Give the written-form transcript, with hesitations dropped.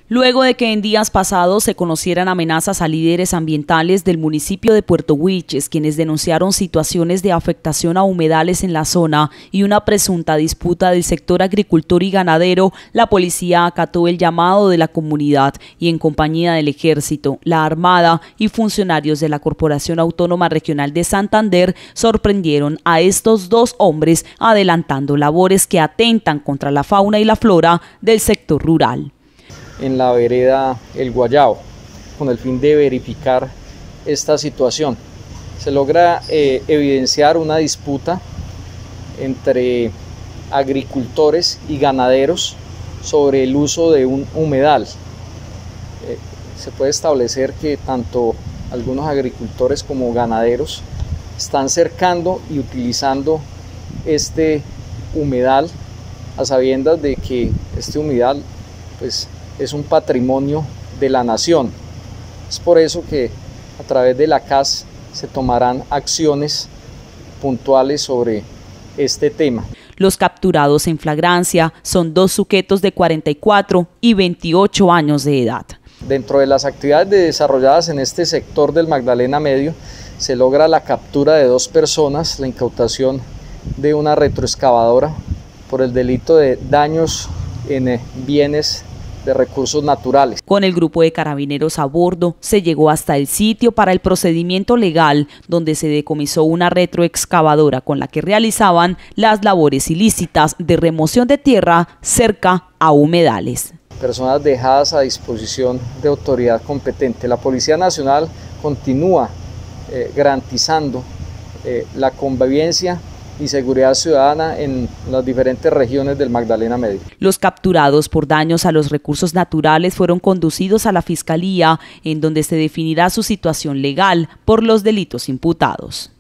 Luego de que en días pasados se conocieran amenazas a líderes ambientales del municipio de Puerto Wilches, quienes denunciaron situaciones de afectación a humedales en la zona y una presunta disputa del sector agricultor y ganadero, la policía acató el llamado de la comunidad y en compañía del Ejército, la Armada y funcionarios de la Corporación Autónoma Regional de Santander sorprendieron a estos dos hombres adelantando labores que atentan contra la fauna y la flora del sector rural. En la vereda El Guayabo, con el fin de verificar esta situación. Se logra evidenciar una disputa entre agricultores y ganaderos sobre el uso de un humedal. Se puede establecer que tanto algunos agricultores como ganaderos están cercando y utilizando este humedal a sabiendas de que este humedal pues, es un patrimonio de la nación. Es por eso que a través de la CAS se tomarán acciones puntuales sobre este tema. Los capturados en flagrancia son dos sujetos de 44 y 28 años de edad. Dentro de las actividades desarrolladas en este sector del Magdalena Medio, se logra la captura de 2 personas, la incautación de una retroexcavadora por el delito de daños en bienes de recursos naturales. Con el grupo de carabineros a bordo, se llegó hasta el sitio para el procedimiento legal, donde se decomisó una retroexcavadora con la que realizaban las labores ilícitas de remoción de tierra cerca a humedales. Personas dejadas a disposición de autoridad competente. La Policía Nacional continúa garantizando la convivencia y seguridad ciudadana en las diferentes regiones del Magdalena Medio. Los capturados por daños a los recursos naturales fueron conducidos a la Fiscalía, en donde se definirá su situación legal por los delitos imputados.